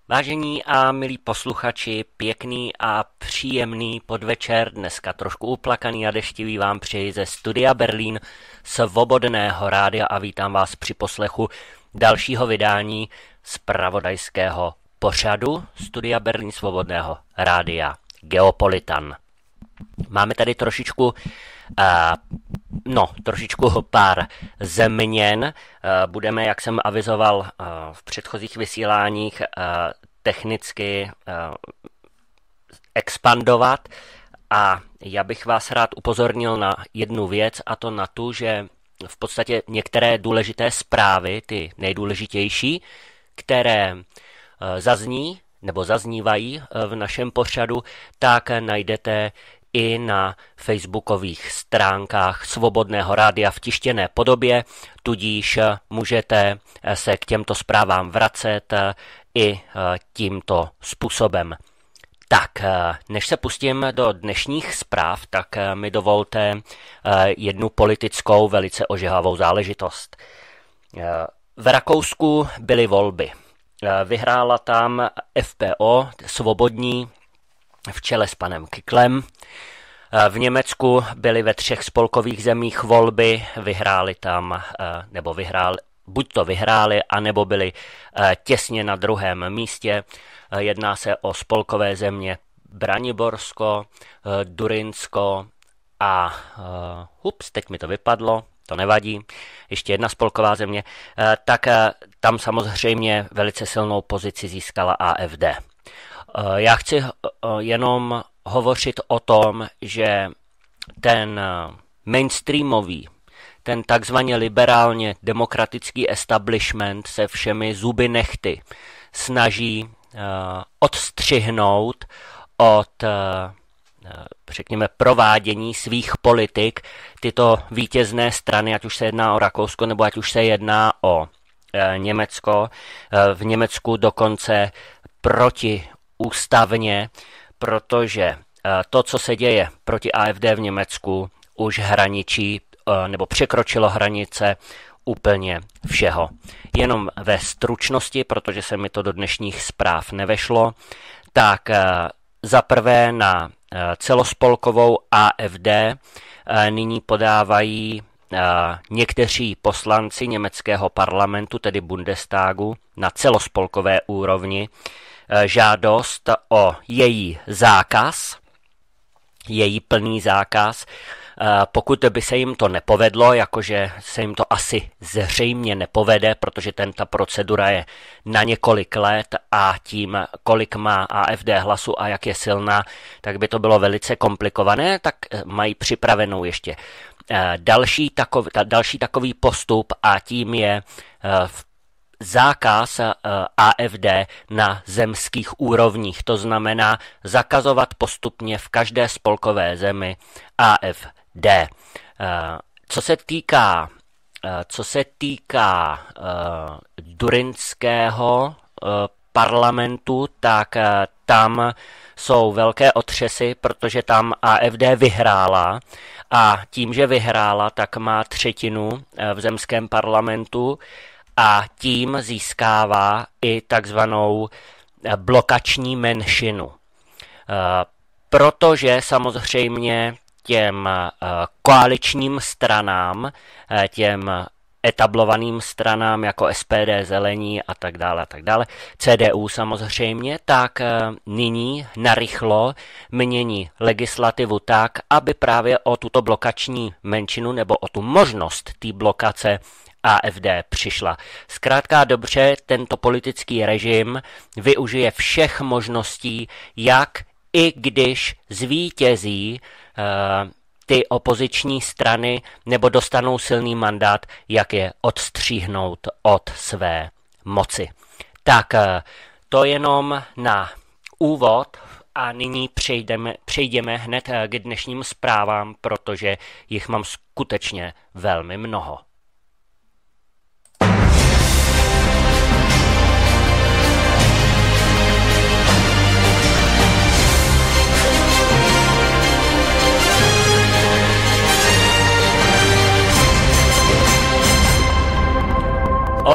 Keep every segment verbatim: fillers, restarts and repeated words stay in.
Vážení a milí posluchači, pěkný a příjemný podvečer, dneska trošku uplakaný a deštivý vám přeji ze studia Berlín Svobodného rádia a vítám vás při poslechu dalšího vydání zpravodajského pořadu studia Berlín Svobodného rádia Geopolitan. Máme tady trošičku, uh, no, trošičku pár změn. Uh, budeme, jak jsem avizoval uh, v předchozích vysíláních, uh, technicky uh, expandovat. A já bych vás rád upozornil na jednu věc, a to na tu, že v podstatě některé důležité zprávy, ty nejdůležitější, které uh, zazní nebo zaznívají v našem pořadu, tak najdete i na facebookových stránkách Svobodného rádia v tištěné podobě, tudíž můžete se k těmto zprávám vracet i tímto způsobem. Tak, než se pustím do dnešních zpráv, tak mi dovolte jednu politickou velice ožehavou záležitost. V Rakousku byly volby. Vyhrála tam F P O, svobodní, v čele s panem Kicklem. V Německu byly ve třech spolkových zemích volby, vyhráli tam, nebo vyhráli, buď to vyhráli, anebo byli těsně na druhém místě. Jedná se o spolkové země Braniborsko, Durinsko a ups, teď mi to vypadlo, to nevadí, ještě jedna spolková země, tak tam samozřejmě velice silnou pozici získala A F D. Já chci jenom hovořit o tom, že ten mainstreamový, ten takzvaně liberálně demokratický establishment se všemi zuby nehty snaží odstřihnout od, řekněme, provádění svých politik tyto vítězné strany, ať už se jedná o Rakousko nebo ať už se jedná o Německo. V Německu dokonce proti ústavně, protože to, co se děje proti A F D v Německu, už hraničí nebo překročilo hranice úplně všeho. Jenom ve stručnosti, protože se mi to do dnešních zpráv nevešlo, tak za prvé na celospolkovou A F D nyní podávají někteří poslanci německého parlamentu, tedy Bundestagu, na celospolkové úrovni žádost o její zákaz, její plný zákaz. Pokud by se jim to nepovedlo, jakože se jim to asi zřejmě nepovede, protože tenta procedura je na několik let a tím, kolik má A F D hlasu a jak je silná, tak by to bylo velice komplikované, tak mají připravenou ještě další takový, další takový postup a tím je v zákaz A F D na zemských úrovních, to znamená zakazovat postupně v každé spolkové zemi A F D. Co se týká, co se týká durinského parlamentu, tak tam jsou velké otřesy, protože tam A F D vyhrála a tím, že vyhrála, tak má třetinu v zemském parlamentu a tím získává i takzvanou blokační menšinu. Protože samozřejmě těm koaličním stranám, těm etablovaným stranám jako S P D, Zelení a tak dále, a tak dále, C D U samozřejmě, tak nyní narychlo mění legislativu tak, aby právě o tuto blokační menšinu nebo o tu možnost té blokace A F D přišla. Zkrátka dobře, tento politický režim využije všech možností, jak i když zvítězí uh, ty opoziční strany nebo dostanou silný mandát, jak je odstříhnout od své moci. Tak uh, to jenom na úvod a nyní přejdeme, přejdeme hned k dnešním zprávám, protože jich mám skutečně velmi mnoho.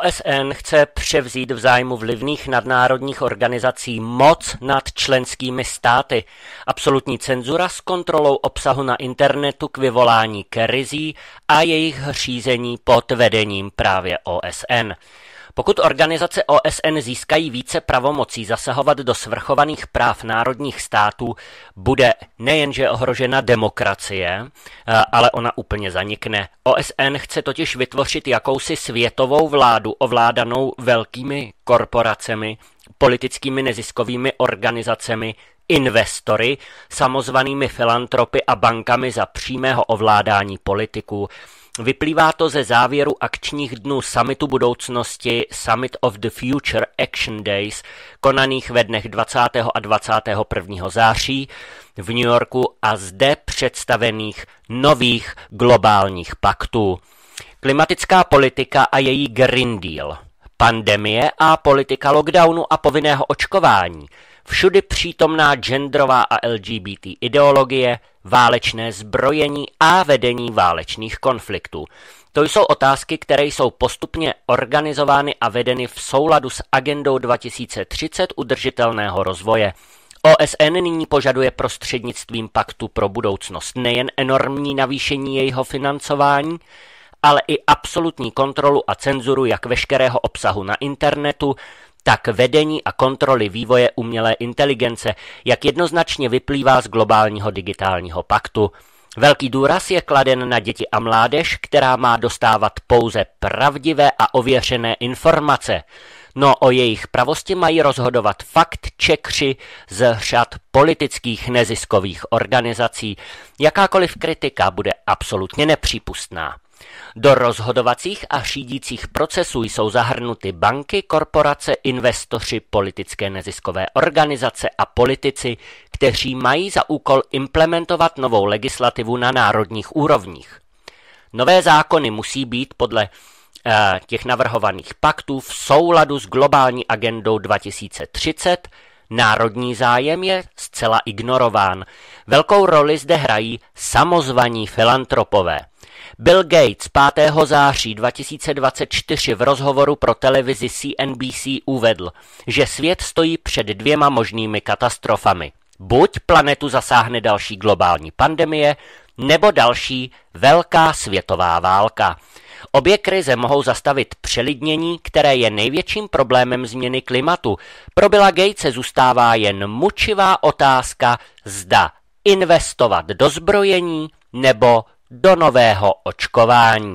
O S N chce převzít v zájmu vlivných nadnárodních organizací moc nad členskými státy. Absolutní cenzura s kontrolou obsahu na internetu k vyvolání krizí a jejich řízení pod vedením právě O S N. Pokud organizace O S N získají více pravomocí zasahovat do svrchovaných práv národních států, bude nejenže ohrožena demokracie, ale ona úplně zanikne. O S N chce totiž vytvořit jakousi světovou vládu ovládanou velkými korporacemi, politickými neziskovými organizacemi, investory, samozvanými filantropy a bankami za přímého ovládání politiků. Vyplývá to ze závěru akčních dnů Summitu budoucnosti Summit of the Future Action Days, konaných ve dnech dvacátého a dvacátého prvního září v New Yorku a zde představených nových globálních paktů. Klimatická politika a její Green Deal, pandemie a politika lockdownu a povinného očkování, všudy přítomná genderová a L G B T ideologie, válečné zbrojení a vedení válečných konfliktů. To jsou otázky, které jsou postupně organizovány a vedeny v souladu s agendou dva tisíce třicet udržitelného rozvoje. O S N nyní požaduje prostřednictvím paktu pro budoucnost nejen enormní navýšení jejího financování, ale i absolutní kontrolu a cenzuru jak veškerého obsahu na internetu, tak vedení a kontroly vývoje umělé inteligence, jak jednoznačně vyplývá z globálního digitálního paktu. Velký důraz je kladen na děti a mládež, která má dostávat pouze pravdivé a ověřené informace. No o jejich pravosti mají rozhodovat fakt-checkři z řad politických neziskových organizací. Jakákoliv kritika bude absolutně nepřípustná. Do rozhodovacích a řídících procesů jsou zahrnuty banky, korporace, investoři, politické neziskové organizace a politici, kteří mají za úkol implementovat novou legislativu na národních úrovních. Nové zákony musí být podle eh, těch navrhovaných paktů v souladu s globální agendou dva tisíce třicet. Národní zájem je zcela ignorován. Velkou roli zde hrají samozvaní filantropové. Bill Gates pátého září dva tisíce dvacet čtyři v rozhovoru pro televizi C N B C uvedl, že svět stojí před dvěma možnými katastrofami. Buď planetu zasáhne další globální pandemie, nebo další velká světová válka. Obě krize mohou zastavit přelidnění, které je největším problémem změny klimatu. Pro Billa Gatese zůstává jen mučivá otázka, zda investovat do zbrojení nebo do nového očkování.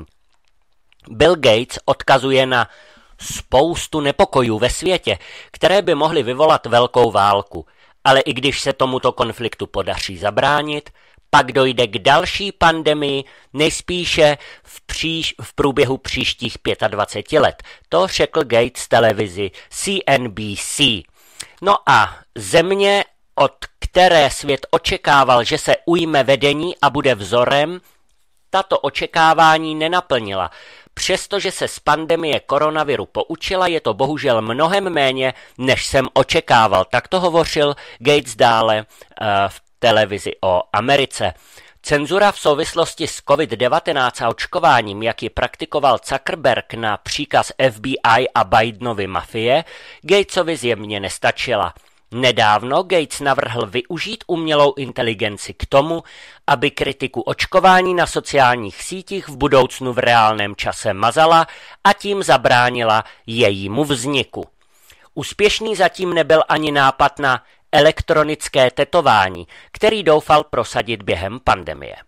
Bill Gates odkazuje na spoustu nepokojů ve světě, které by mohly vyvolat velkou válku, ale i když se tomuto konfliktu podaří zabránit, pak dojde k další pandemii, nejspíše v, příš, v průběhu příštích dvaceti pěti let. To řekl Gates televizi C N B C. No a země, od které svět očekával, že se ujme vedení a bude vzorem, tato očekávání nenaplnila. Přestože se z pandemie koronaviru poučila, je to bohužel mnohem méně, než jsem očekával. Tak to hovořil Gates dále uh, v televizi o Americe. Cenzura v souvislosti s covid devatenáct a očkováním, jak ji praktikoval Zuckerberg na příkaz F B I a Bidenovy mafie, Gatesovi zjevně nestačila. Nedávno Gates navrhl využít umělou inteligenci k tomu, aby kritiku očkování na sociálních sítích v budoucnu v reálném čase mazala a tím zabránila jejímu vzniku. Úspěšný zatím nebyl ani nápad na elektronické tetování, který doufal prosadit během pandemie.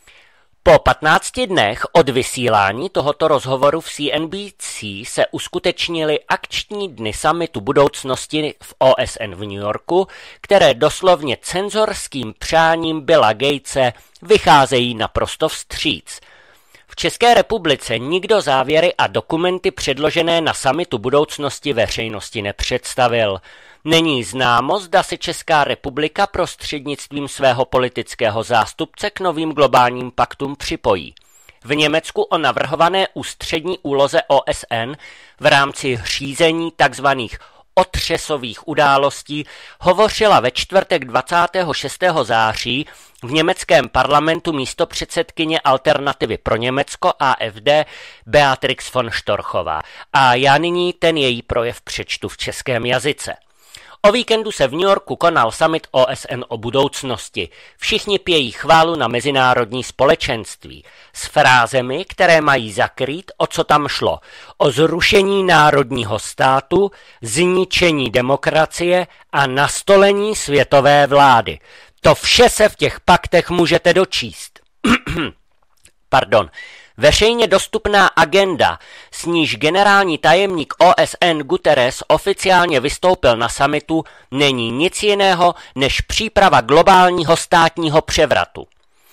Po patnácti dnech od vysílání tohoto rozhovoru v C N B C se uskutečnily akční dny summitu budoucnosti v O S N v New Yorku, které doslovně cenzorským přáním Billa Gatese vycházejí naprosto vstříc. V České republice nikdo závěry a dokumenty předložené na summitu budoucnosti veřejnosti nepředstavil. Není známo, zda se Česká republika prostřednictvím svého politického zástupce k novým globálním paktům připojí. V Německu o navrhované ústřední úloze O S N v rámci řízení tzv. otřesových událostí hovořila ve čtvrtek dvacátého šestého září v německém parlamentu místopředsedkyně Alternativy pro Německo A F D Beatrix von Storchová. A já nyní ten její projev přečtu v českém jazyce. O víkendu se v New Yorku konal summit O S N o budoucnosti. Všichni pějí chválu na mezinárodní společenství. S frázemi, které mají zakrýt, o co tam šlo. O zrušení národního státu, zničení demokracie a nastolení světové vlády. To vše se v těch paktech můžete dočíst. Pardon. Veřejně dostupná agenda, s níž generální tajemník O S N Guterres oficiálně vystoupil na summitu, není nic jiného než příprava globálního státního převratu.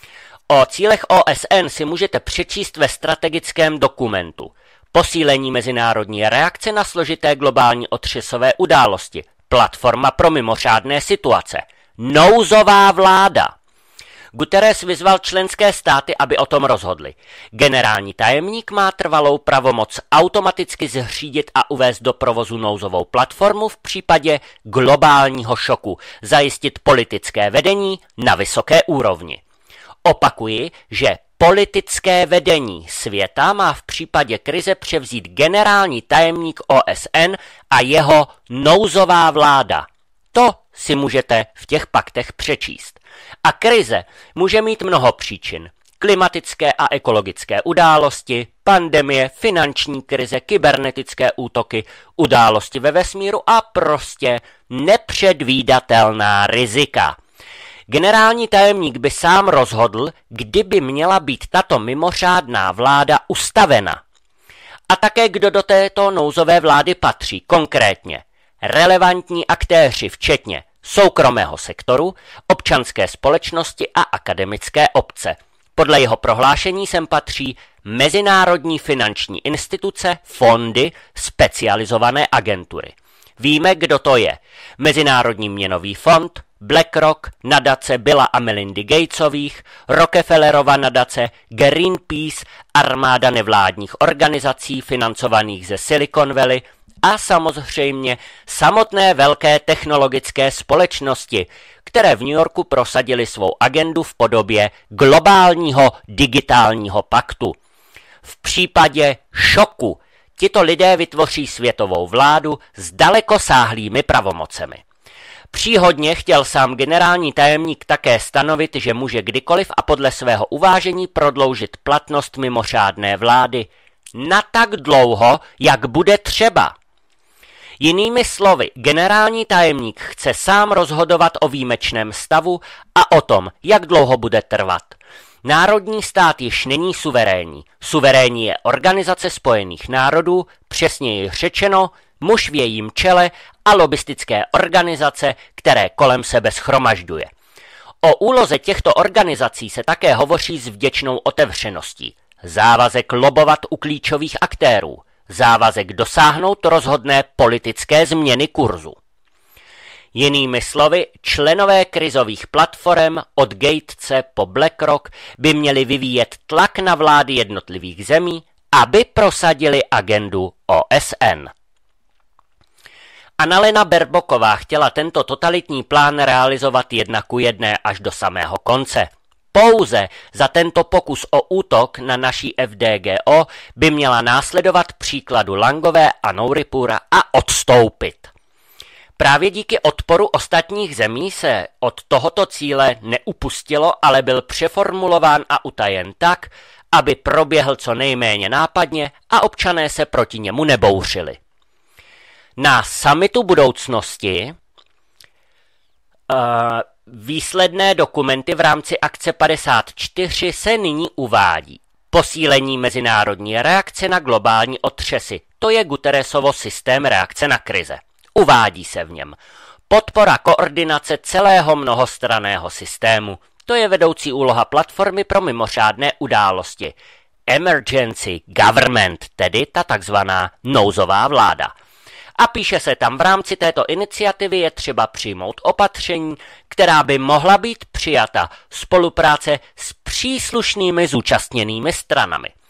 O cílech O S N si můžete přečíst ve strategickém dokumentu. Posílení mezinárodní reakce na složité globální otřesové události. Platforma pro mimořádné situace. Nouzová vláda. Guterres vyzval členské státy, aby o tom rozhodli. Generální tajemník má trvalou pravomoc automaticky zřídit a uvést do provozu nouzovou platformu v případě globálního šoku, zajistit politické vedení na vysoké úrovni. Opakuji, že politické vedení světa má v případě krize převzít generální tajemník O S N a jeho nouzová vláda. To si můžete v těch paktech přečíst. A krize může mít mnoho příčin. Klimatické a ekologické události, pandemie, finanční krize, kybernetické útoky, události ve vesmíru a prostě nepředvídatelná rizika. Generální tajemník by sám rozhodl, kdy by měla být tato mimořádná vláda ustavena. A také kdo do této nouzové vlády patří, konkrétně relevantní aktéři, včetně soukromého sektoru, občanské společnosti a akademické obce. Podle jeho prohlášení sem patří mezinárodní finanční instituce, fondy, specializované agentury. Víme, kdo to je. Mezinárodní měnový fond, BlackRock, nadace Billa a Melindy Gatesových, Rockefellerova nadace, Greenpeace, armáda nevládních organizací financovaných ze Silicon Valley a samozřejmě samotné velké technologické společnosti, které v New Yorku prosadily svou agendu v podobě globálního digitálního paktu. V případě šoku tito lidé vytvoří světovou vládu s dalekosáhlými pravomocemi. Příhodně chtěl sám generální tajemník také stanovit, že může kdykoliv a podle svého uvážení prodloužit platnost mimořádné vlády na tak dlouho, jak bude třeba. Jinými slovy, generální tajemník chce sám rozhodovat o výjimečném stavu a o tom, jak dlouho bude trvat. Národní stát již není suverénní. Suverénní je Organizace spojených národů, přesněji řečeno, muž v jejím čele a lobistické organizace, které kolem sebe shromažďuje. O úloze těchto organizací se také hovoří s vděčnou otevřeností. Závazek lobovat u klíčových aktérů. Závazek dosáhnout rozhodné politické změny kurzu. Jinými slovy, členové krizových platform od Gatese po BlackRock by měli vyvíjet tlak na vlády jednotlivých zemí, aby prosadili agendu O S N. Annalena Baerbocková chtěla tento totalitní plán realizovat jedna ku jedné až do samého konce. Pouze za tento pokus o útok na naší F D G O by měla následovat příkladu Langové a Nouripura a odstoupit. Právě díky odporu ostatních zemí se od tohoto cíle neupustilo, ale byl přeformulován a utajen tak, aby proběhl co nejméně nápadně a občané se proti němu nebouřili. Na summitu budoucnosti uh, výsledné dokumenty v rámci akce padesát čtyři se nyní uvádí. Posílení mezinárodní reakce na globální otřesy. To je Guterresovo systém reakce na krize. Uvádí se v něm podpora koordinace celého mnohostranného systému. To je vedoucí úloha platformy pro mimořádné události. Emergency Government, tedy ta takzvaná nouzová vláda. A píše se tam, v rámci této iniciativy je třeba přijmout opatření, která by mohla být přijata spolupráce s příslušnými zúčastněnými stranami.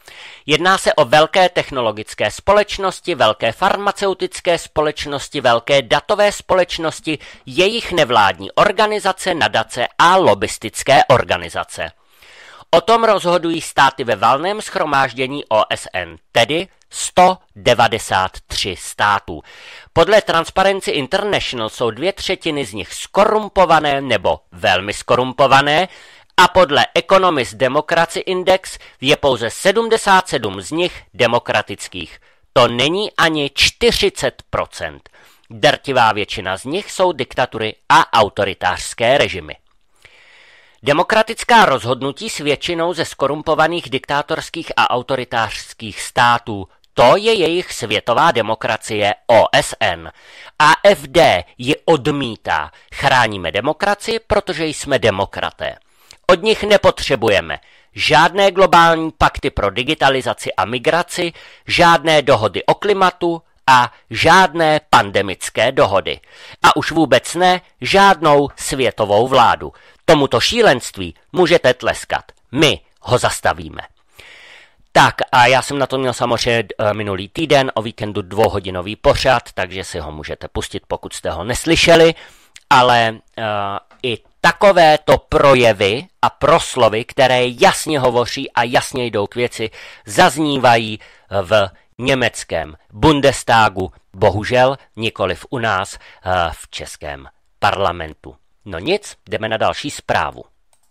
Jedná se o velké technologické společnosti, velké farmaceutické společnosti, velké datové společnosti, jejich nevládní organizace, nadace a lobistické organizace. O tom rozhodují státy ve valném shromáždění O S N, tedy sto devadesát tři států. Podle Transparency International jsou dvě třetiny z nich skorumpované nebo velmi skorumpované a podle Economist Democracy Index je pouze sedmdesát sedm z nich demokratických. To není ani čtyřicet procent. Drtivá většina z nich jsou diktatury a autoritářské režimy. Demokratická rozhodnutí s většinou ze skorumpovaných diktátorských a autoritářských států, to je jejich světová demokracie O S N. A F D ji odmítá. Chráníme demokracii, protože jsme demokraté. Od nich nepotřebujeme žádné globální pakty pro digitalizaci a migraci, žádné dohody o klimatu a žádné pandemické dohody. A už vůbec ne žádnou světovou vládu. Tomuto šílenství můžete tleskat. My ho zastavíme. Tak a já jsem na to měl samozřejmě minulý týden o víkendu dvouhodinový pořad, takže si ho můžete pustit, pokud jste ho neslyšeli, ale uh, i takovéto projevy a proslovy, které jasně hovoří a jasně jdou k věci, zaznívají v německém Bundestagu, bohužel nikoliv u nás uh, v českém parlamentu. No nic, jdeme na další zprávu.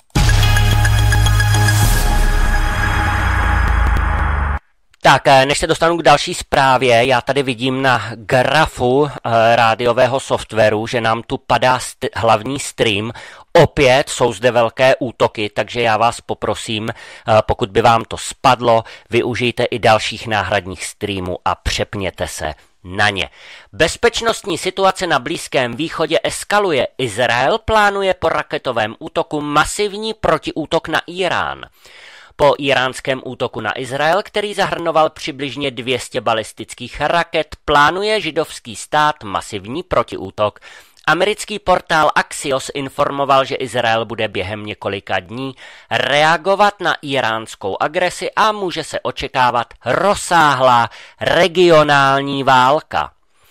Tak, než se dostanu k další zprávě, já tady vidím na grafu e, rádiového softwaru, že nám tu padá st- hlavní stream. Opět jsou zde velké útoky, takže já vás poprosím, e, pokud by vám to spadlo, využijte i dalších náhradních streamů a přepněte se na ně. Bezpečnostní situace na Blízkém východě eskaluje. Izrael plánuje po raketovém útoku masivní protiútok na Irán. Po íránském útoku na Izrael, který zahrnoval přibližně dvě stě balistických raket, plánuje židovský stát masivní protiútok. Americký portál Axios informoval, že Izrael bude během několika dní reagovat na iránskou agresi a může se očekávat rozsáhlá regionální válka.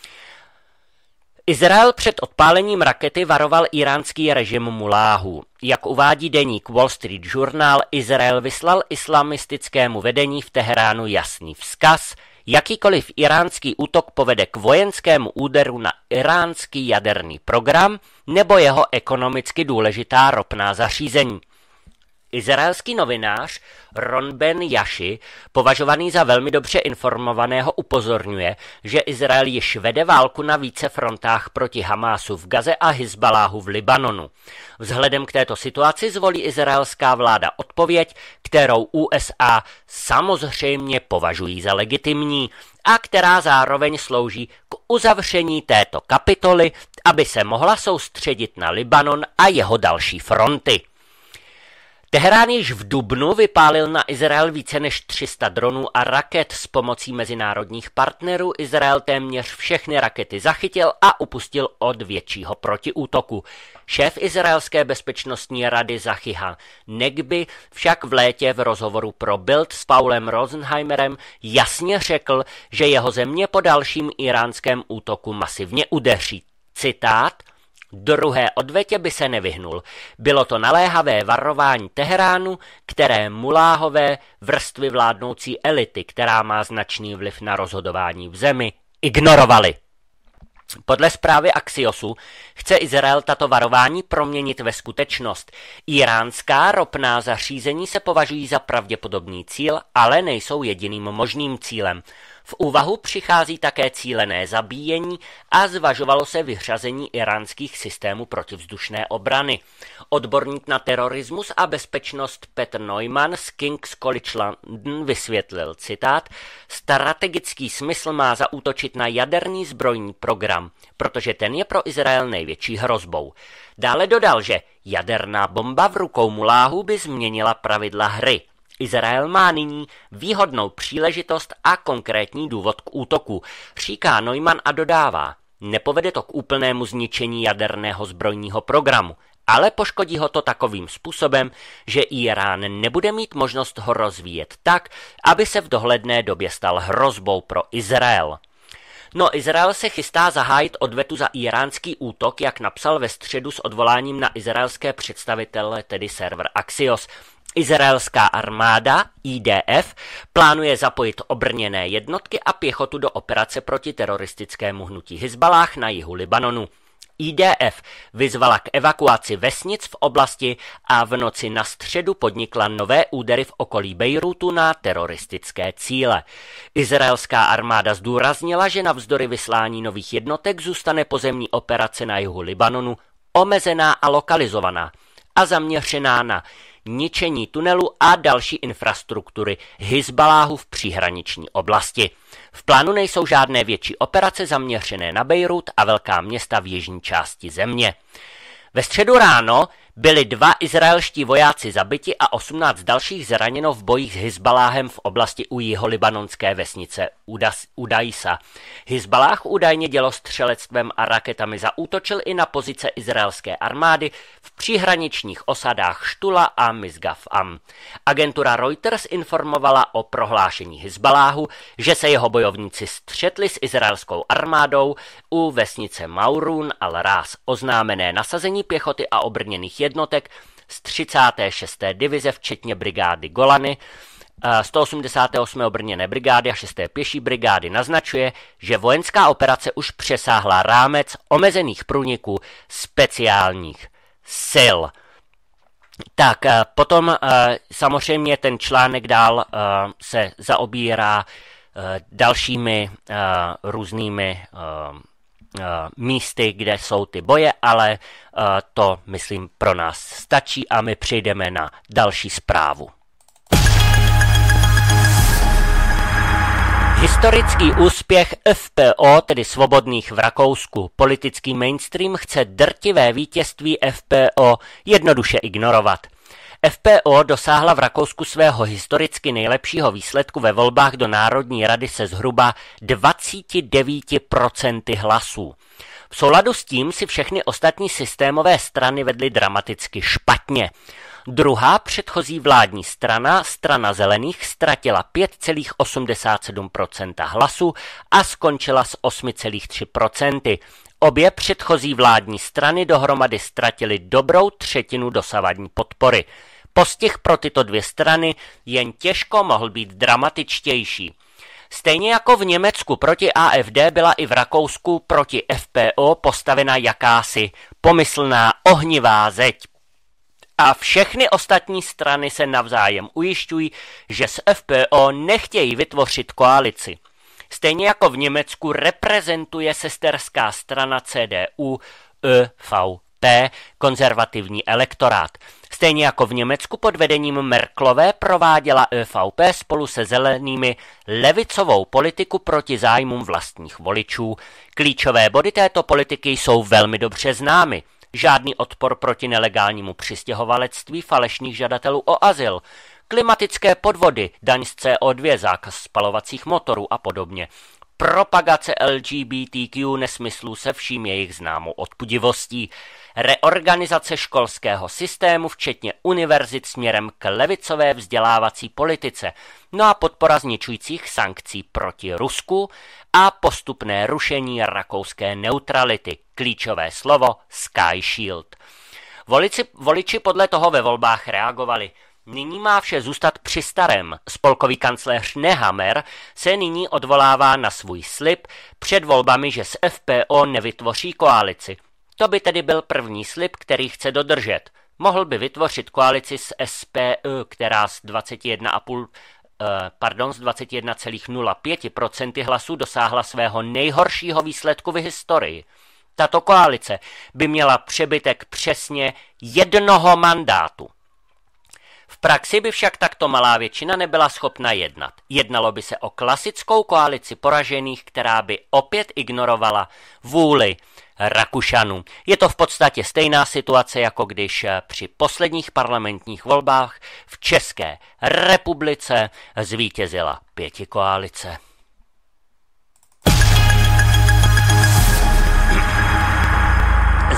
Izrael před odpálením rakety varoval iránský režim muláhů. Jak uvádí deník Wall Street Journal, Izrael vyslal islamistickému vedení v Teheránu jasný vzkaz: jakýkoliv iránský útok povede k vojenskému úderu na iránský jaderný program nebo jeho ekonomicky důležitá ropná zařízení. Izraelský novinář Ron Ben Yashi, považovaný za velmi dobře informovaného, upozorňuje, že Izrael již vede válku na více frontách proti Hamásu v Gaze a Hizbaláhu v Libanonu. Vzhledem k této situaci zvolí izraelská vláda odpověď, kterou U S A samozřejmě považují za legitimní a která zároveň slouží k uzavření této kapitoly, aby se mohla soustředit na Libanon a jeho další fronty. Teherán již v dubnu vypálil na Izrael více než tři sta dronů a raket. S pomocí mezinárodních partnerů Izrael téměř všechny rakety zachytil a upustil od většího protiútoku. Šéf izraelské bezpečnostní rady Zachiha Negbi však v létě v rozhovoru pro Bild s Paulem Rosenheimerem jasně řekl, že jeho země po dalším íránském útoku masivně udeří. Citát: druhé odvetě by se nevyhnul. Bylo to naléhavé varování Teheránu, které muláhové vrstvy vládnoucí elity, která má značný vliv na rozhodování v zemi, ignorovali. Podle zprávy Axiosu chce Izrael tato varování proměnit ve skutečnost. Iránská ropná zařízení se považují za pravděpodobný cíl, ale nejsou jediným možným cílem. V úvahu přichází také cílené zabíjení a zvažovalo se vyřazení iránských systémů protivzdušné obrany. Odborník na terorismus a bezpečnost Petr Neumann z King's College London vysvětlil, citát: strategický smysl má zaútočit na jaderný zbrojní program, protože ten je pro Izrael největší hrozbou. Dále dodal, že jaderná bomba v rukou muláhů by změnila pravidla hry. Izrael má nyní výhodnou příležitost a konkrétní důvod k útoku, říká Neumann a dodává: nepovede to k úplnému zničení jaderného zbrojního programu, ale poškodí ho to takovým způsobem, že Irán nebude mít možnost ho rozvíjet tak, aby se v dohledné době stal hrozbou pro Izrael. No, Izrael se chystá zahájit odvetu za iránský útok, jak napsal ve středu s odvoláním na izraelské představitele, tedy server Axios. Izraelská armáda I D F plánuje zapojit obrněné jednotky a pěchotu do operace proti teroristickému hnutí Hizballáh na jihu Libanonu. I D F vyzvala k evakuaci vesnic v oblasti a v noci na středu podnikla nové údery v okolí Bejrútu na teroristické cíle. Izraelská armáda zdůraznila, že navzdory vyslání nových jednotek zůstane pozemní operace na jihu Libanonu omezená a lokalizovaná a zaměřená na ničení tunelu a další infrastruktury Hizballáhu v příhraniční oblasti. V plánu nejsou žádné větší operace zaměřené na Bejrút a velká města v jižní části země. Ve středu ráno byli dva izraelští vojáci zabiti a osmnáct dalších zraněno v bojích s Hizballáhem v oblasti u jiholibanonské vesnice Udaisa. Hizballáh údajně dělostřelectvem a raketami zaútočil i na pozice izraelské armády v příhraničních osadách Štula a Misgaf Am. Agentura Reuters informovala o prohlášení Hizballáhu, že se jeho bojovníci střetli s izraelskou armádou u vesnice Maurun al-Ras. Oznámené nasazení pěchoty a obrněných jednotek z třicáté šesté divize, včetně brigády Golany, sto osmdesát osm obrněné brigády a šesté pěší brigády naznačuje, že vojenská operace už přesáhla rámec omezených průniků speciálních sil. Tak potom samozřejmě ten článek dál se zaobírá dalšími různými místy, kde jsou ty boje, ale to, myslím, pro nás stačí a my přejdeme na další zprávu. Historický úspěch F P O, tedy svobodných v Rakousku. Politický mainstream chce drtivé vítězství F P O jednoduše ignorovat. F P O dosáhla v Rakousku svého historicky nejlepšího výsledku ve volbách do Národní rady se zhruba dvacet devět procent hlasů. V souladu s tím si všechny ostatní systémové strany vedly dramaticky špatně. Druhá předchozí vládní strana, strana zelených, ztratila pět celá osmdesát sedm procent hlasů a skončila s osm celá tři procenta. Obě předchozí vládní strany dohromady ztratily dobrou třetinu dosavadní podpory. Postih pro tyto dvě strany jen těžko mohl být dramatičtější. Stejně jako v Německu proti A F D byla i v Rakousku proti F P O postavena jakási pomyslná ohnivá zeď. A všechny ostatní strany se navzájem ujišťují, že s F P O nechtějí vytvořit koalici. Stejně jako v Německu reprezentuje sesterská strana C D U E V P konzervativní elektorát. Stejně jako v Německu pod vedením Merkelové prováděla E V P spolu se zelenými levicovou politiku proti zájmům vlastních voličů. Klíčové body této politiky jsou velmi dobře známy. Žádný odpor proti nelegálnímu přistěhovalectví falešných žadatelů o azyl, klimatické podvody, daň z C O dva, zákaz spalovacích motorů a podobně. Propagace L G B T Q nesmyslů se vším jejich známou odpudivostí, reorganizace školského systému, včetně univerzit směrem k levicové vzdělávací politice, no a podpora zničujících sankcí proti Rusku a postupné rušení rakouské neutrality, klíčové slovo Sky Shield. Voliči, voliči podle toho ve volbách reagovali. Nyní má vše zůstat při starém. Spolkový kancléř Nehammer se nyní odvolává na svůj slib před volbami, že s F P O nevytvoří koalici. To by tedy byl první slib, který chce dodržet. Mohl by vytvořit koalici s S P Ö, která z dvacet jedna celá pět Pardon, z dvacet jedna celá nula pět procent hlasů dosáhla svého nejhoršího výsledku v historii. Tato koalice by měla přebytek přesně jednoho mandátu. V praxi by však takto malá většina nebyla schopna jednat. Jednalo by se o klasickou koalici poražených, která by opět ignorovala vůli Rakušanů. Je to v podstatě stejná situace, jako když při posledních parlamentních volbách v České republice zvítězila pětikoalice.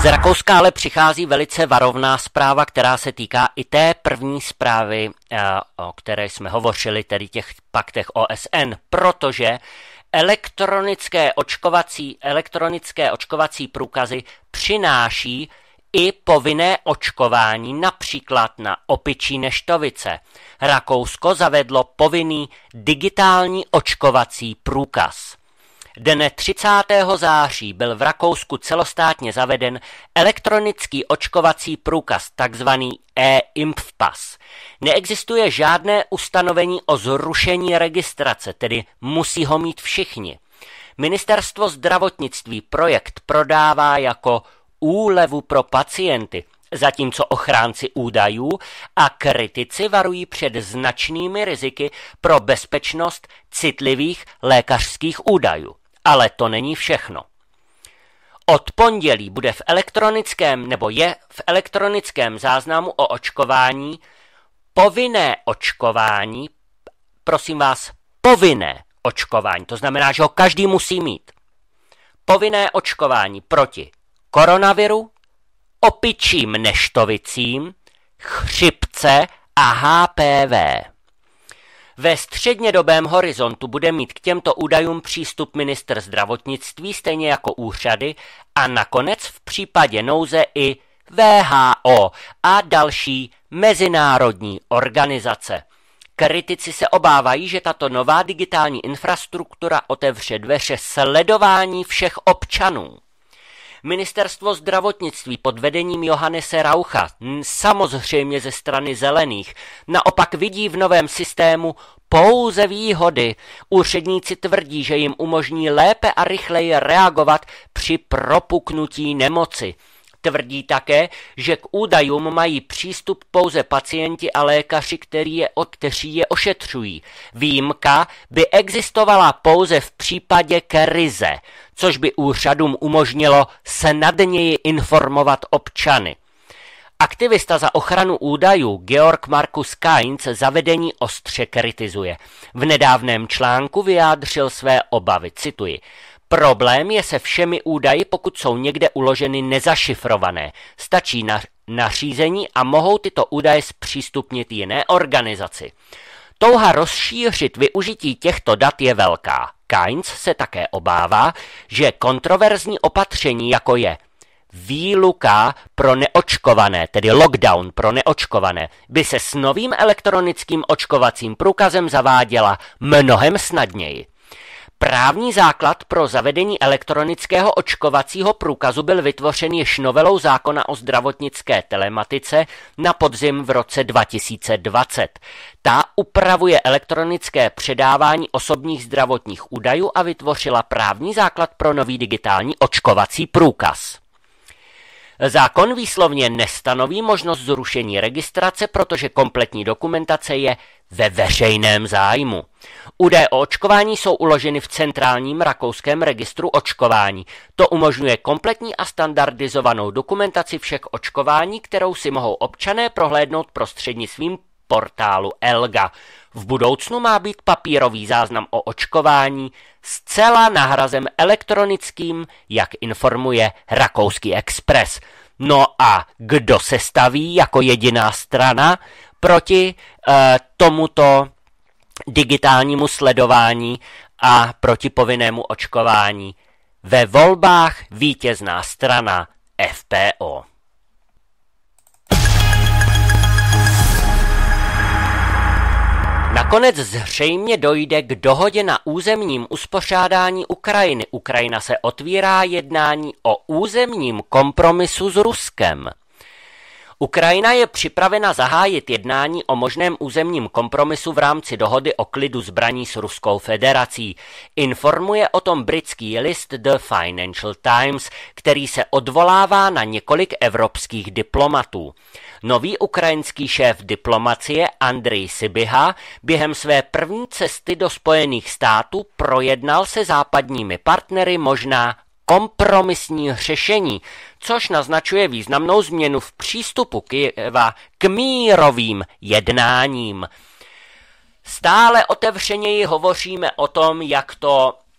Z Rakouska ale přichází velice varovná zpráva, která se týká i té první zprávy, o které jsme hovořili, tedy těch paktech O S N, protože elektronické očkovací, elektronické očkovací průkazy přináší i povinné očkování, například na opičí neštovice. Rakousko zavedlo povinný digitální očkovací průkaz. Dne třicátého září byl v Rakousku celostátně zaveden elektronický očkovací průkaz, takzvaný e-Impfpass. Neexistuje žádné ustanovení o zrušení registrace, tedy musí ho mít všichni. Ministerstvo zdravotnictví projekt prodává jako úlevu pro pacienty, zatímco ochránci údajů a kritici varují před značnými riziky pro bezpečnost citlivých lékařských údajů. Ale to není všechno. Od pondělí bude v elektronickém nebo je v elektronickém záznamu o očkování povinné očkování, prosím vás, povinné očkování, to znamená, že ho každý musí mít. Povinné očkování proti koronaviru, opičím neštovicím, chřipce a H P V. Ve střednědobém horizontu bude mít k těmto údajům přístup ministr zdravotnictví, stejně jako úřady, a nakonec v případě nouze i W H O a další mezinárodní organizace. Kritici se obávají, že tato nová digitální infrastruktura otevře dveře sledování všech občanů. Ministerstvo zdravotnictví pod vedením Johannese Raucha, samozřejmě ze strany zelených, naopak vidí v novém systému pouze výhody. Úředníci tvrdí, že jim umožní lépe a rychleji reagovat při propuknutí nemoci. Tvrdí také, že k údajům mají přístup pouze pacienti a lékaři, který je, kteří je ošetřují. Výjimka by existovala pouze v případě krize, což by úřadům umožnilo snadněji informovat občany. Aktivista za ochranu údajů Georg Markus Kainz zavedení ostře kritizuje. V nedávném článku vyjádřil své obavy, cituji. Problém je se všemi údaji, pokud jsou někde uloženy nezašifrované. Stačí na, nařízení a mohou tyto údaje zpřístupnit jiné organizaci. Touha rozšířit využití těchto dat je velká. Kainz se také obává, že kontroverzní opatření, jako je výluka pro neočkované, tedy lockdown pro neočkované, by se s novým elektronickým očkovacím průkazem zaváděla mnohem snadněji. Právní základ pro zavedení elektronického očkovacího průkazu byl vytvořen již novelou zákona o zdravotnické telematice na podzim v roce dva tisíce dvacet. Ta upravuje elektronické předávání osobních zdravotních údajů a vytvořila právní základ pro nový digitální očkovací průkaz. Zákon výslovně nestanoví možnost zrušení registrace, protože kompletní dokumentace je ve veřejném zájmu. Údaje o očkování jsou uloženy v centrálním rakouském registru očkování. To umožňuje kompletní a standardizovanou dokumentaci všech očkování, kterou si mohou občané prohlédnout prostřednictvím portálu Elga. V budoucnu má být papírový záznam o očkování zcela nahrazen elektronickým, jak informuje Rakouský Express. No a kdo se staví jako jediná strana proti e, tomuto digitálnímu sledování a proti povinnému očkování? Ve volbách vítězná strana F P O. Nakonec zřejmě dojde k dohodě na územním uspořádání Ukrajiny. Ukrajina se otvírá jednání o územním kompromisu s Ruskem. Ukrajina je připravena zahájit jednání o možném územním kompromisu v rámci dohody o klidu zbraní s Ruskou federací. Informuje o tom britský list The Financial Times, který se odvolává na několik evropských diplomatů. Nový ukrajinský šéf diplomacie Andrej Sybiha během své první cesty do Spojených států projednal se západními partnery možná kompromisní řešení, což naznačuje významnou změnu v přístupu Kyjeva k mírovým jednáním. Stále otevřeněji hovoříme o tom, jak to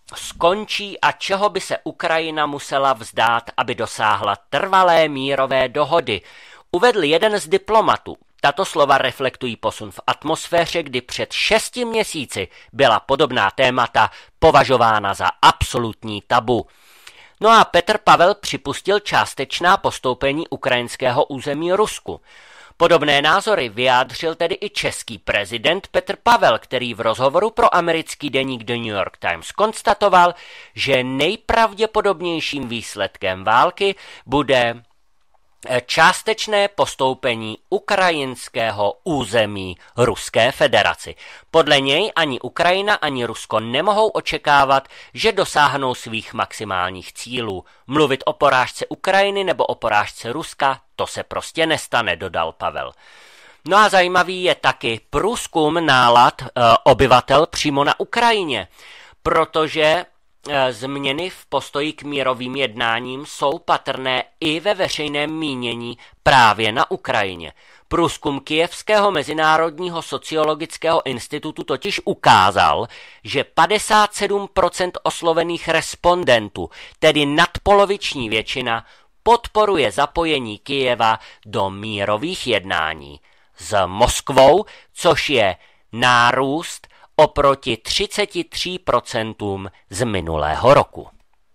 skončí a čeho by se Ukrajina musela vzdát, aby dosáhla trvalé mírové dohody, uvedl jeden z diplomatů. Tato slova reflektují posun v atmosféře, kdy před šesti měsíci byla podobná témata považována za absolutní tabu. No a Petr Pavel připustil částečná postoupení ukrajinského území Rusku. Podobné názory vyjádřil tedy i český prezident Petr Pavel, který v rozhovoru pro americký deník The New York Times konstatoval, že nejpravděpodobnějším výsledkem války bude částečné postoupení ukrajinského území Ruské federaci. Podle něj ani Ukrajina, ani Rusko nemohou očekávat, že dosáhnou svých maximálních cílů. Mluvit o porážce Ukrajiny nebo o porážce Ruska, to se prostě nestane, dodal Pavel. No a zajímavý je taky průzkum nálad e, obyvatel přímo na Ukrajině, protože změny v postoji k mírovým jednáním jsou patrné i ve veřejném mínění právě na Ukrajině. Průzkum Kyjevského mezinárodního sociologického institutu totiž ukázal, že padesát sedm procent oslovených respondentů, tedy nadpoloviční většina, podporuje zapojení Kyjeva do mírových jednání s Moskvou, což je nárůst oproti třiceti třem procentům z minulého roku.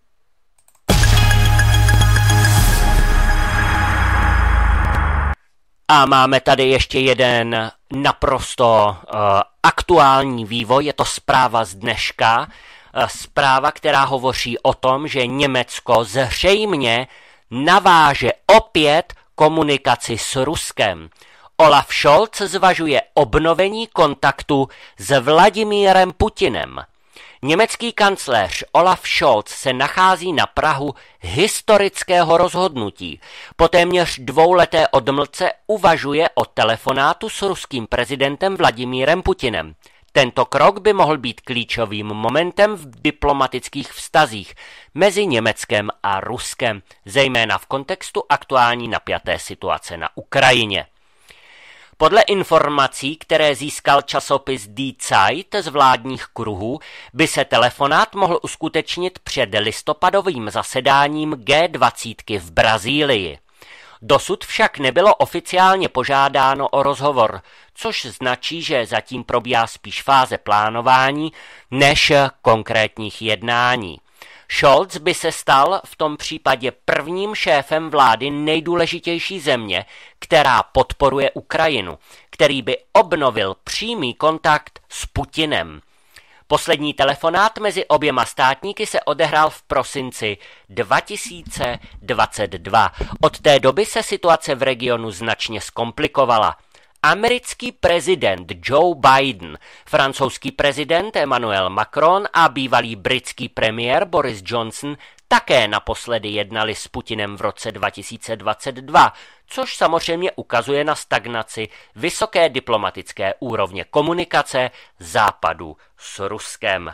A máme tady ještě jeden naprosto uh, aktuální vývoj, je to zpráva z dneška, uh, zpráva, která hovoří o tom, že Německo zřejmě naváže opět komunikaci s Ruskem. Olaf Scholz zvažuje obnovení kontaktu s Vladimírem Putinem. Německý kancléř Olaf Scholz se nachází na prahu historického rozhodnutí. Po téměř dvouleté odmlce uvažuje o telefonátu s ruským prezidentem Vladimírem Putinem. Tento krok by mohl být klíčovým momentem v diplomatických vztazích mezi Německem a Ruskem, zejména v kontextu aktuální napjaté situace na Ukrajině. Podle informací, které získal časopis Die Zeit z vládních kruhů, by se telefonát mohl uskutečnit před listopadovým zasedáním G dvacet v Brazílii. Dosud však nebylo oficiálně požádáno o rozhovor, což značí, že zatím probíhá spíš fáze plánování než konkrétních jednání. Scholz by se stal v tom případě prvním šéfem vlády nejdůležitější země, která podporuje Ukrajinu, který by obnovil přímý kontakt s Putinem. Poslední telefonát mezi oběma státníky se odehrál v prosinci dva tisíce dvacet dva. Od té doby se situace v regionu značně zkomplikovala. Americký prezident Joe Biden, francouzský prezident Emmanuel Macron a bývalý britský premiér Boris Johnson také naposledy jednali s Putinem v roce dva tisíce dvacet dva, což samozřejmě ukazuje na stagnaci vysoké diplomatické úrovně komunikace Západu s Ruskem.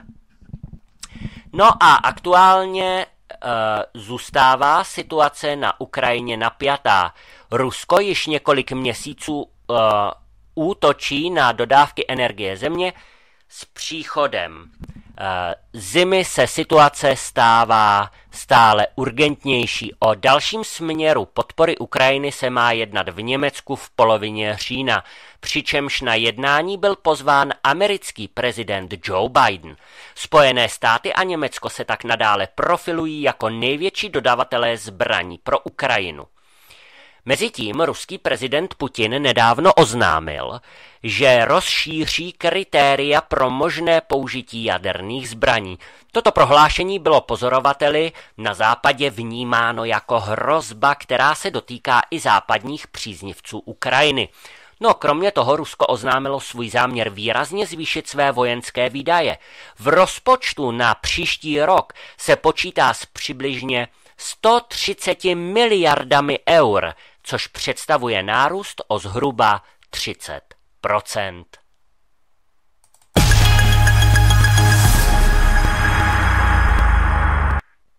No a aktuálně e, zůstává situace na Ukrajině napjatá. Rusko již několik měsíců e, útočí na dodávky energie země. S příchodem e, zimy se situace stává stále urgentnější. O dalším směru podpory Ukrajiny se má jednat v Německu v polovině října, přičemž na jednání byl pozván americký prezident Joe Biden. Spojené státy a Německo se tak nadále profilují jako největší dodavatelé zbraní pro Ukrajinu. Mezitím ruský prezident Putin nedávno oznámil, že rozšíří kritéria pro možné použití jaderných zbraní. Toto prohlášení bylo pozorovateli na západě vnímáno jako hrozba, která se dotýká i západních příznivců Ukrajiny. No, kromě toho Rusko oznámilo svůj záměr výrazně zvýšit své vojenské výdaje. V rozpočtu na příští rok se počítá s přibližně sto třicet miliardami eur, což představuje nárůst o zhruba třicet procent.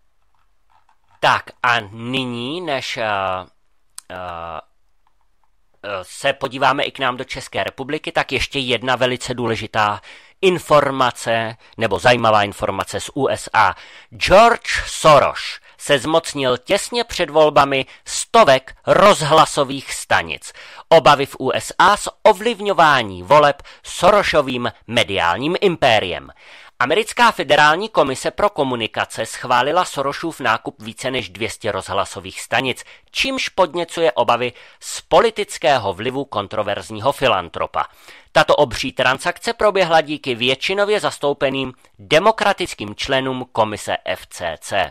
Tak a nyní, než uh, uh, se podíváme i k nám do České republiky, tak ještě jedna velice důležitá informace, nebo zajímavá informace z U S A. George Soros se zmocnil těsně před volbami stovek rozhlasových stanic. Obavy v U S A z ovlivňování voleb Sorosovým mediálním impériem. Americká federální komise pro komunikace schválila Sorosův nákup více než dvě stě rozhlasových stanic, čímž podněcuje obavy z politického vlivu kontroverzního filantropa. Tato obří transakce proběhla díky většinově zastoupeným demokratickým členům komise F C C.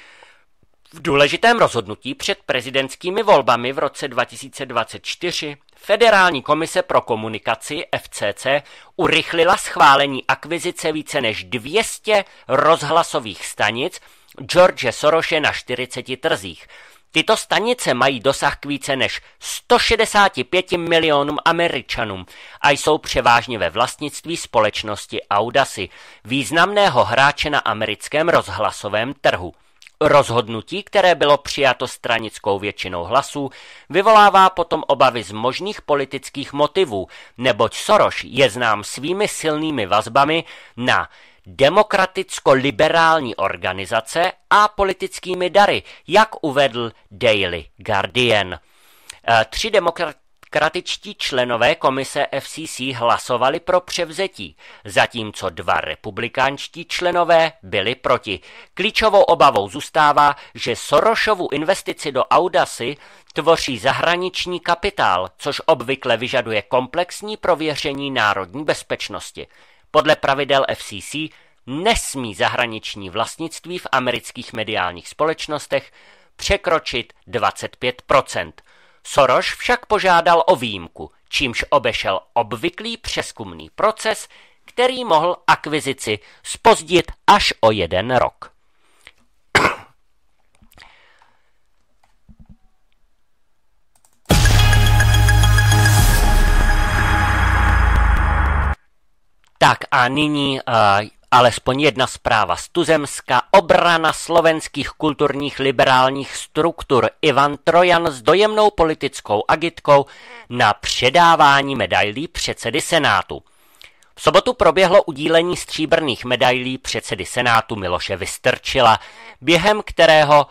V důležitém rozhodnutí před prezidentskými volbami v roce dva tisíce dvacet čtyři Federální komise pro komunikaci F C C urychlila schválení akvizice více než dvě stě rozhlasových stanic George Sorose na čtyřiceti trzích. Tyto stanice mají dosah k více než sto šedesáti pěti milionům Američanům a jsou převážně ve vlastnictví společnosti Audacy, významného hráče na americkém rozhlasovém trhu. Rozhodnutí, které bylo přijato stranickou většinou hlasů, vyvolává potom obavy z možných politických motivů, neboť Soros je znám svými silnými vazbami na demokraticko-liberální organizace a politickými dary, jak uvedl Daily Guardian. Tři demokratičtí členové komise F C C hlasovali pro převzetí, zatímco dva republikánští členové byli proti. Klíčovou obavou zůstává, že Sorosovu investici do Audacy tvoří zahraniční kapitál, což obvykle vyžaduje komplexní prověření národní bezpečnosti. Podle pravidel F C C nesmí zahraniční vlastnictví v amerických mediálních společnostech překročit dvacet pět procent. Soros však požádal o výjimku, čímž obešel obvyklý přezkumný proces, který mohl akvizici zpozdit až o jeden rok. Tak a nyní uh, alespoň jedna zpráva z tuzemska. Obrana slovenských kulturních liberálních struktur. Ivan Trojan s dojemnou politickou agitkou na předávání medailí předsedy Senátu. V sobotu proběhlo udílení stříbrných medailí předsedy Senátu Miloše Vystrčila, během kterého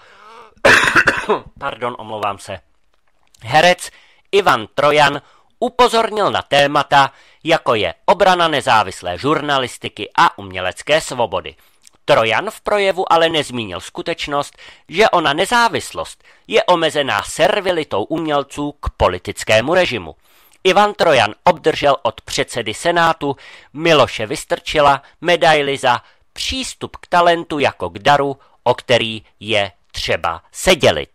pardon, omlouvám se, herec Ivan Trojan upozornil na témata, jako je obrana nezávislé žurnalistiky a umělecké svobody. Trojan v projevu ale nezmínil skutečnost, že ona nezávislost je omezená servilitou umělců k politickému režimu. Ivan Trojan obdržel od předsedy Senátu Miloše Vystrčila medaili za přístup k talentu jako k daru, o který je třeba se dělit.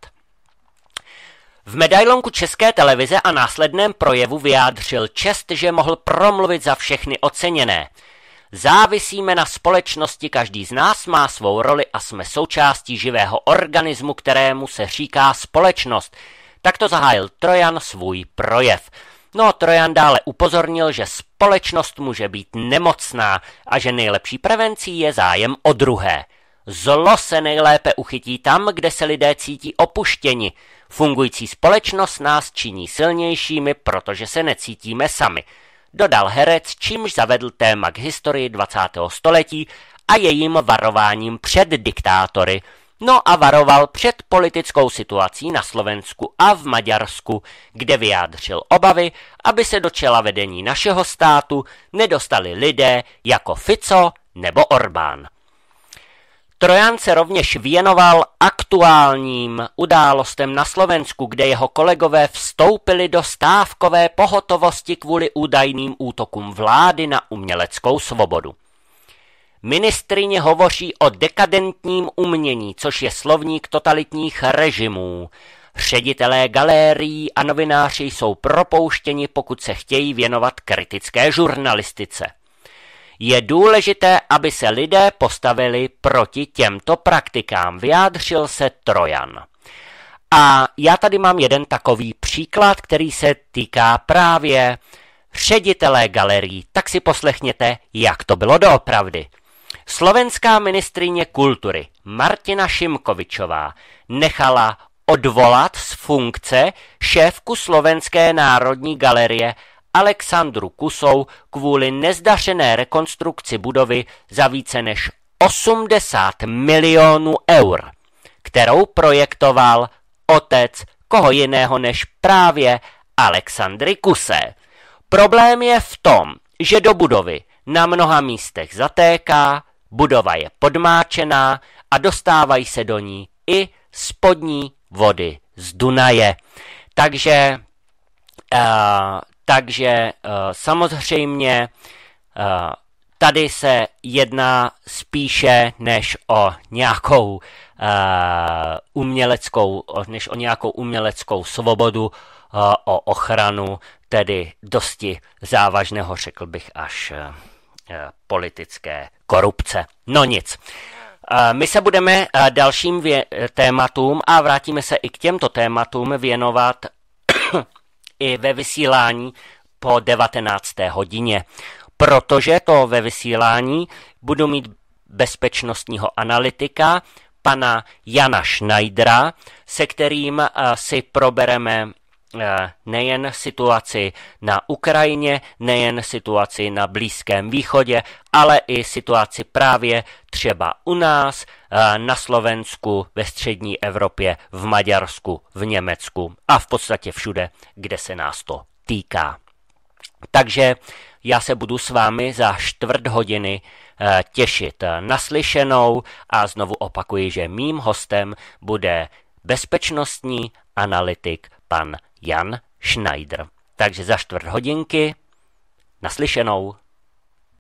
V medailonku České televize a následném projevu vyjádřil čest, že mohl promluvit za všechny oceněné. Závisíme na společnosti, každý z nás má svou roli a jsme součástí živého organismu, kterému se říká společnost. Takto zahájil Trojan svůj projev. No, Trojan dále upozornil, že společnost může být nemocná a že nejlepší prevencí je zájem o druhé. Zlo se nejlépe uchytí tam, kde se lidé cítí opuštěni. Fungující společnost nás činí silnějšími, protože se necítíme sami. Dodal herec, čímž zavedl téma k historii dvacátého století a jejím varováním před diktátory. No a varoval před politickou situací na Slovensku a v Maďarsku, kde vyjádřil obavy, aby se do čela vedení našeho státu nedostali lidé jako Fico nebo Orbán. Trojan se rovněž věnoval aktuálním událostem na Slovensku, kde jeho kolegové vstoupili do stávkové pohotovosti kvůli údajným útokům vlády na uměleckou svobodu. Ministryně hovoří o dekadentním umění, což je slovník totalitních režimů. Ředitelé galérií a novináři jsou propouštěni, pokud se chtějí věnovat kritické žurnalistice. Je důležité, aby se lidé postavili proti těmto praktikám, vyjádřil se Trojan. A já tady mám jeden takový příklad, který se týká právě ředitelé galerií. Tak si poslechněte, jak to bylo doopravdy. Slovenská ministryně kultury Martina Šimkovičová nechala odvolat z funkce šéfku Slovenské národní galerie Alexandru Kusou kvůli nezdařené rekonstrukci budovy za více než osmdesát milionů eur, kterou projektoval otec koho jiného než právě Alexandry Kusé. Problém je v tom, že do budovy na mnoha místech zatéká, budova je podmáčená a dostávají se do ní i spodní vody z Dunaje. Takže, uh, takže uh, samozřejmě uh, tady se jedná spíše než o nějakou uh, uměleckou, než o nějakou uměleckou svobodu, uh, o ochranu, tedy dosti závažného, řekl bych, až uh, politické korupce. No nic. My se budeme dalším vě- tématům a vrátíme se i k těmto tématům věnovat i ve vysílání po devatenácté hodině, protože to ve vysílání budu mít bezpečnostního analytika, pana Jana Schneidera, se kterým si probereme nejen situaci na Ukrajině, nejen situaci na Blízkém východě, ale i situaci právě třeba u nás, na Slovensku, ve střední Evropě, v Maďarsku, v Německu a v podstatě všude, kde se nás to týká. Takže já se budu s vámi za čtvrt hodiny těšit naslyšenou a znovu opakuji, že mým hostem bude bezpečnostní analytik pan Jan Schneider. Takže za čtvrt hodinky naslyšenou.